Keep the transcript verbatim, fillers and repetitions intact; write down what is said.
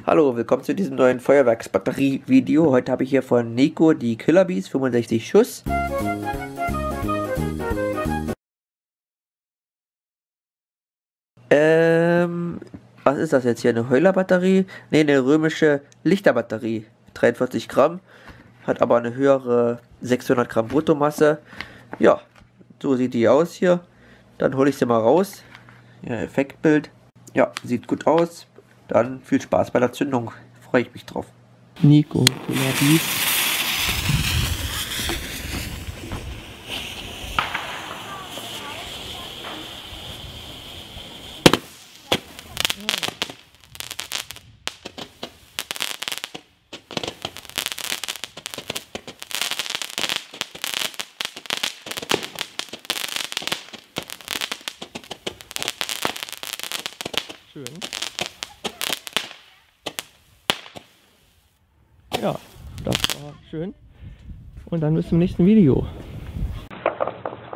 Hallo, willkommen zu diesem neuen Feuerwerksbatterie-Video. Heute habe ich hier von Nico die Killer Bees fünfundsechzig Schuss. Ähm, was ist das jetzt hier? Eine Heuler-Batterie? Ne, eine römische Lichterbatterie. dreiundvierzig Gramm, hat aber eine höhere sechshundert Gramm Bruttomasse. Ja, so sieht die aus hier. Dann hole ich sie mal raus. Ja, Effektbild. Ja, sieht gut aus. Dann viel Spaß bei der Zündung. Freue ich mich drauf. Nico, Killer Bees. Schön. Ja, das war schön. Und dann bis zum nächsten Video.